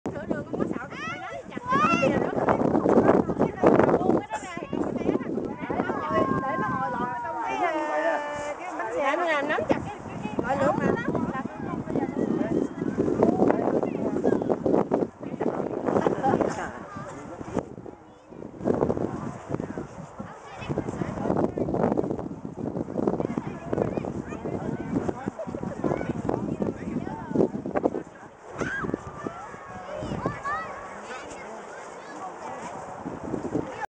sửa đường con có sợ con phải nói chặt cái con kia nữa con buông cái đó ra thì con có té ra còn để nó ngồi lọt trong cái bánh xe nó nắm chặt cái ngọn lửa.